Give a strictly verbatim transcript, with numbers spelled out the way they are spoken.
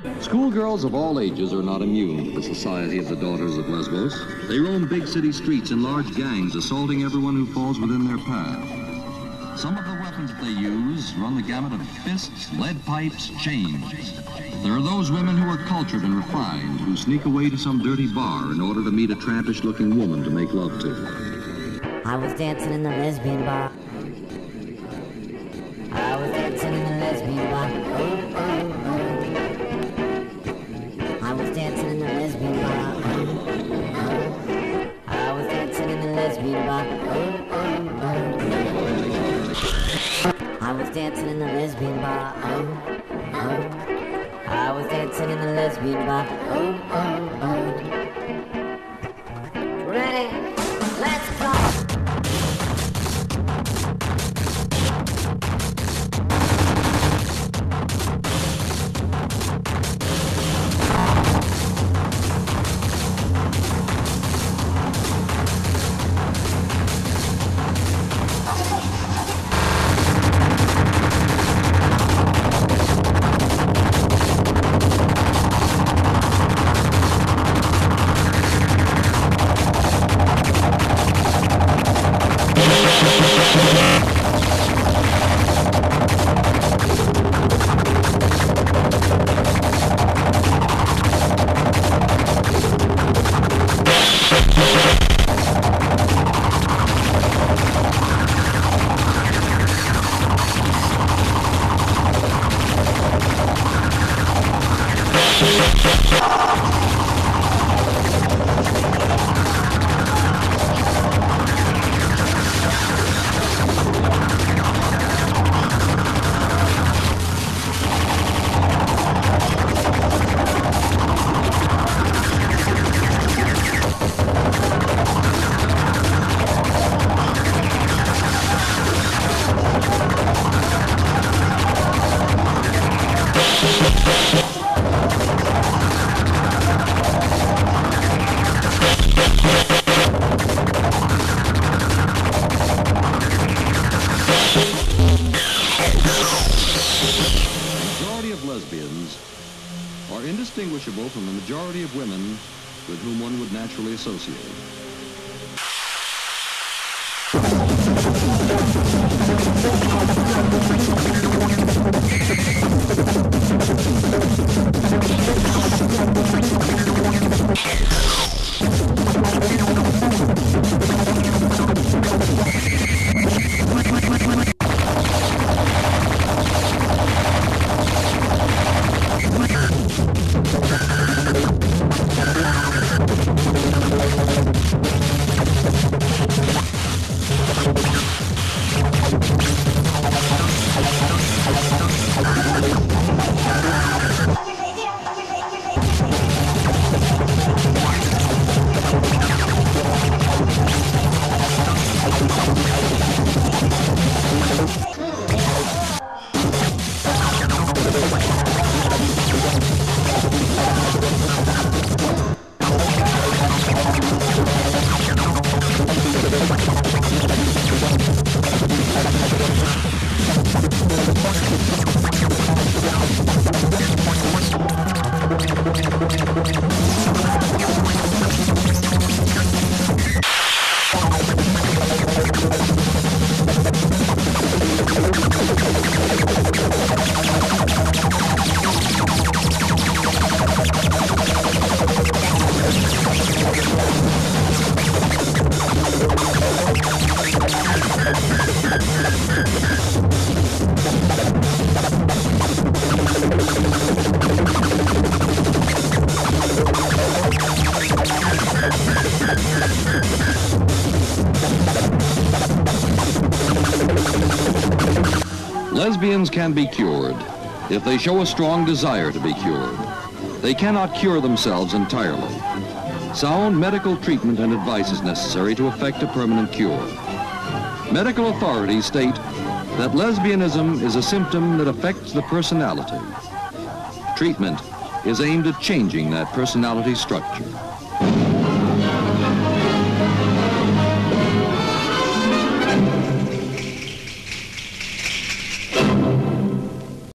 Schoolgirls of all ages are not immune to the society of the Daughters of Lesbos. They roam big city streets in large gangs, assaulting everyone who falls within their path. Some of the weapons that they use run the gamut of fists, lead pipes, chains. There are those women who are cultured and refined, who sneak away to some dirty bar in order to meet a trampish-looking woman to make love to. I was dancing in the lesbian bar. I was dancing in the lesbian bar. Oh, oh, oh. I was dancing in the lesbian bar. Oh, oh. I was dancing in the lesbian bar. Oh, oh, oh. I was dancing in the lesbian bar. Oh, oh. I was dancing in the lesbian bar. Oh, oh, oh. Ready? Let's go! Indistinguishable from the majority of women with whom one would naturally associate. Lesbians can be cured if they show a strong desire to be cured. They cannot cure themselves entirely. Sound medical treatment and advice is necessary to effect a permanent cure. Medical authorities state that lesbianism is a symptom that affects the personality. Treatment is aimed at changing that personality structure.